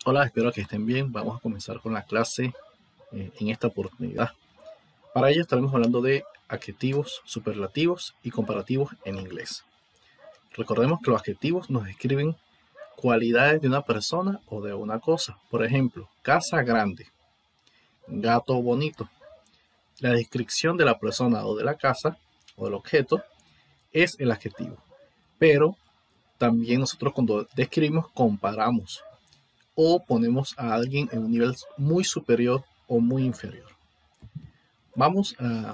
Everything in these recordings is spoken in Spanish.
Hola, espero que estén bien. Vamos a comenzar con la clase en esta oportunidad. Para ello estaremos hablando de adjetivos, superlativos y comparativos en inglés. Recordemos que los adjetivos nos describen cualidades de una persona o de una cosa. Por ejemplo, casa grande, gato bonito. La descripción de la persona o de la casa o del objeto es el adjetivo. Pero también nosotros cuando describimos comparamos o ponemos a alguien en un nivel muy superior o muy inferior. Vamos a...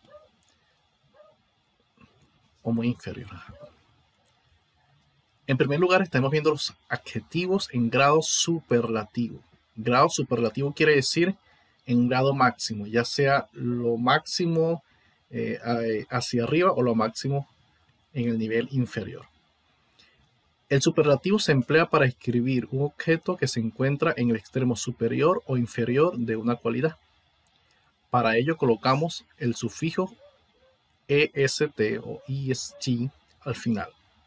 o muy inferior. En primer lugar, estamos viendo los adjetivos en grado superlativo. Grado superlativo quiere decir en grado máximo, ya sea lo máximo hacia arriba o lo máximo en el nivel inferior. El superlativo se emplea para describir un objeto que se encuentra en el extremo superior o inferior de una cualidad. Para ello colocamos el sufijo est o est al final.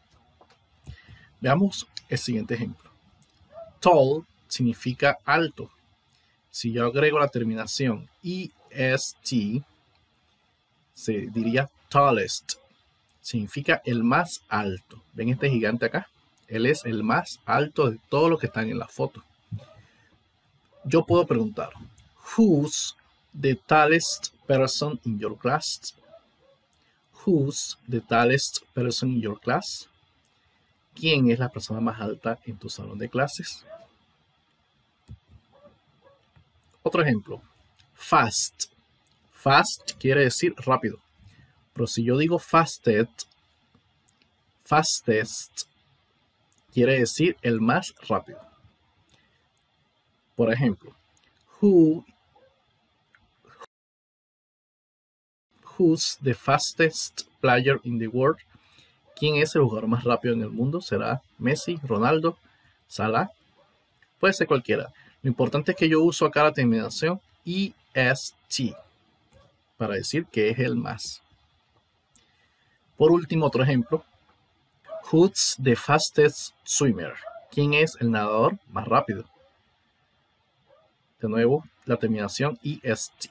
Veamos el siguiente ejemplo. Tall significa alto. Si yo agrego la terminación est, se diría tallest. Significa el más alto. ¿Ven este gigante acá? Él es el más alto de todos los que están en la foto. Yo puedo preguntar, who's the tallest person in your class? Who's the tallest person in your class? ¿Quién es la persona más alta en tu salón de clases? Otro ejemplo, fast. Fast quiere decir rápido. Pero si yo digo fastest quiere decir el más rápido. Por ejemplo, who's the fastest player in the world? ¿Quién es el jugador más rápido en el mundo? ¿Será Messi, Ronaldo, Salah? Puede ser cualquiera. Lo importante es que yo uso acá la terminación est para decir que es el más. Por último, otro ejemplo. Who's the fastest swimmer? ¿Quién es el nadador más rápido? De nuevo, la terminación est.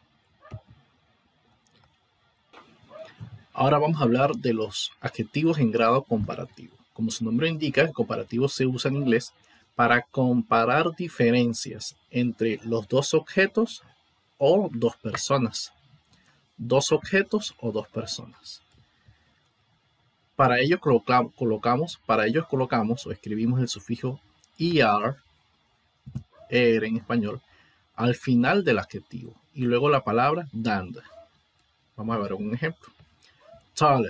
Ahora vamos a hablar de los adjetivos en grado comparativo. Como su nombre indica, el comparativo se usa en inglés para comparar diferencias entre los dos objetos o dos personas. Dos objetos o dos personas. Para ello colocamos o escribimos el sufijo er en español, al final del adjetivo y luego la palabra than. Vamos a ver un ejemplo. Taller.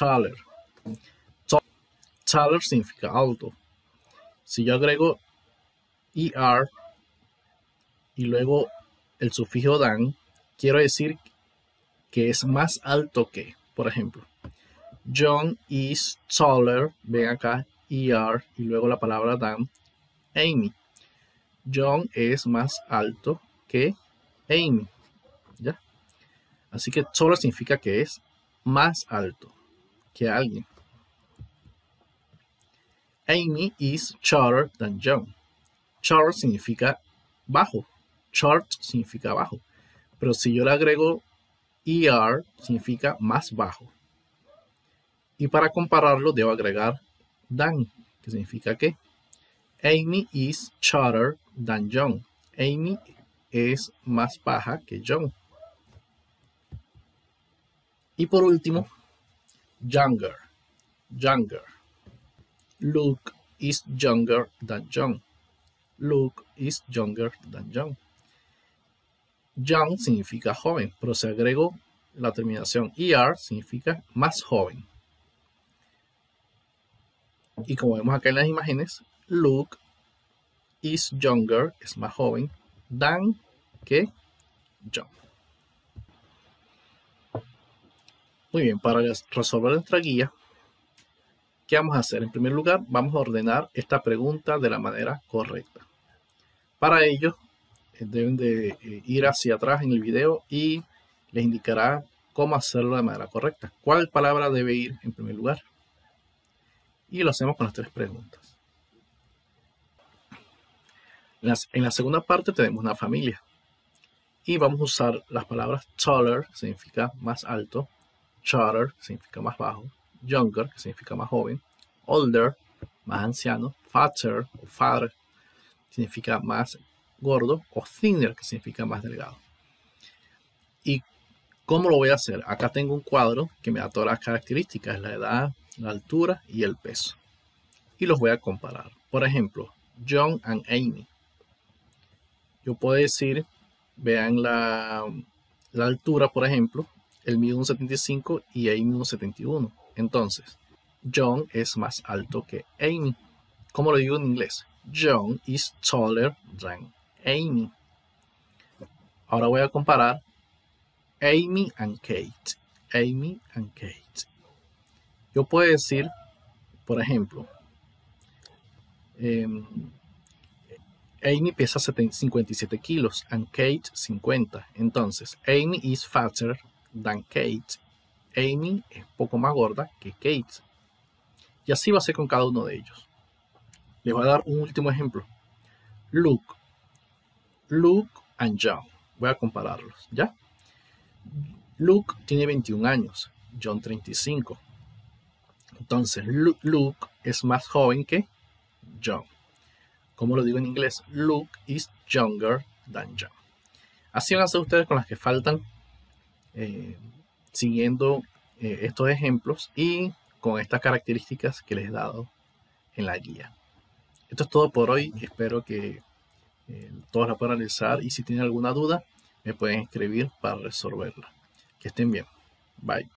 Taller significa alto. Si yo agrego er y luego el sufijo than, quiero decir que es más alto que. Por ejemplo, John is taller. Ven acá, er y luego la palabra than. Amy. John es más alto que Amy. ¿Ya? Así que taller significa que es más alto que alguien. Amy is shorter than John. Short significa bajo. Short significa bajo. Pero si yo le agrego er, significa más bajo. Y para compararlo debo agregar than, que significa que Amy is shorter than John. Amy es más baja que John. Y por último, younger. Luke is younger than John. Luke is younger than John. Young significa joven, pero si agrego la terminación er, significa más joven. Y como vemos acá en las imágenes, Luke is younger, es más joven, than que John. Muy bien, para resolver nuestra guía, ¿qué vamos a hacer? En primer lugar, vamos a ordenar esta pregunta de la manera correcta. Para ello, deben de ir hacia atrás en el video y les indicará cómo hacerlo de manera correcta. ¿Cuál palabra debe ir en primer lugar? Y lo hacemos con las tres preguntas. En la segunda parte tenemos una familia. Y vamos a usar las palabras taller, que significa más alto, shorter, que significa más bajo, younger, que significa más joven, older, más anciano, fatter o father, significa más gordo, o thinner, que significa más delgado. ¿Y cómo lo voy a hacer? Acá tengo un cuadro que me da todas las características, la edad, la altura y el peso. Y los voy a comparar. Por ejemplo, John and Amy. Yo puedo decir, vean la altura, por ejemplo, él mide 1,75 y Amy 1,71. Entonces, John es más alto que Amy. ¿Cómo lo digo en inglés? John is taller than Amy. Ahora voy a comparar Amy and Kate. Amy and Kate. Yo puedo decir, por ejemplo, Amy pesa 57 kilos and Kate 50. Entonces, Amy is fatter than Kate. Amy es poco más gorda que Kate. Y así va a ser con cada uno de ellos. Les voy a dar un último ejemplo. Luke and John. Voy a compararlos, ¿ya? Luke tiene 21 años, John 35. Entonces, Luke es más joven que John. ¿Cómo lo digo en inglés? Luke is younger than John. Así van a ser ustedes con las que faltan, siguiendo estos ejemplos y con estas características que les he dado en la guía. Esto es todo por hoy. Espero que todos la puedan analizar y si tienen alguna duda me pueden escribir para resolverla. Que estén bien. Bye.